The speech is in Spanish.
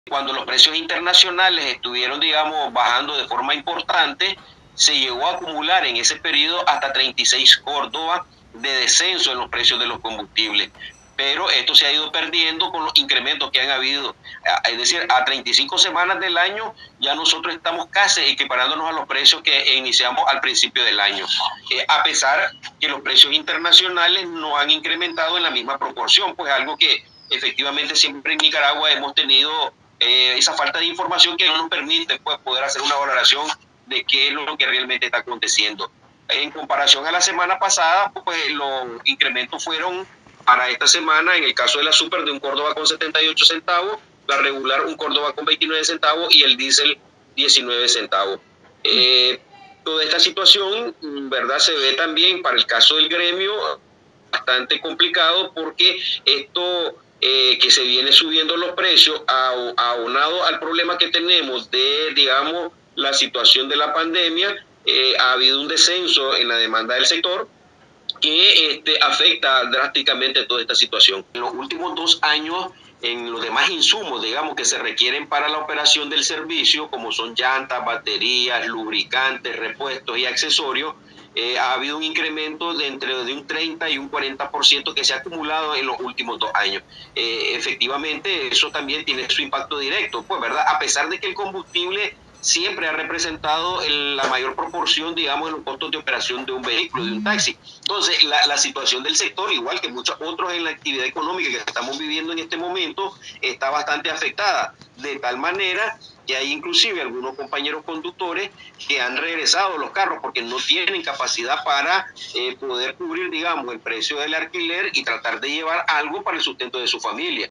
Cuando los precios internacionales estuvieron, digamos, bajando de forma importante, se llegó a acumular en ese periodo hasta 36 Córdoba de descenso en los precios de los combustibles. Pero esto se ha ido perdiendo con los incrementos que han habido. Es decir, a 35 semanas del año ya nosotros estamos casi equiparándonos a los precios que iniciamos al principio del año. A pesar que los precios internacionales no han incrementado en la misma proporción, pues algo que efectivamente siempre en Nicaragua hemos tenido esa falta de información que no nos permite pues, poder hacer una valoración de qué es lo que realmente está aconteciendo. En comparación a la semana pasada, pues los incrementos fueron para esta semana, en el caso de la super, de un Córdoba con 78 centavos, la regular un Córdoba con 29 centavos y el diésel 19 centavos. Toda esta situación, verdad, se ve también para el caso del gremio bastante complicado porque esto que se viene subiendo los precios, aunado al problema que tenemos de, digamos, la situación de la pandemia, ha habido un descenso en la demanda del sector que afecta drásticamente toda esta situación. En los últimos 2 años, en los demás insumos, digamos, que se requieren para la operación del servicio, como son llantas, baterías, lubricantes, repuestos y accesorios, ha habido un incremento de entre un 30 y un 40% que se ha acumulado en los últimos 2 años. Efectivamente, eso también tiene su impacto directo, pues, ¿verdad? A pesar de que el combustible siempre ha representado la mayor proporción, digamos, en los costos de operación de un vehículo, de un taxi. Entonces, la situación del sector, igual que muchos otros en la actividad económica que estamos viviendo en este momento, está bastante afectada, de tal manera que hay inclusive algunos compañeros conductores que han regresado los carros porque no tienen capacidad para poder cubrir, digamos, el precio del alquiler y tratar de llevar algo para el sustento de su familia.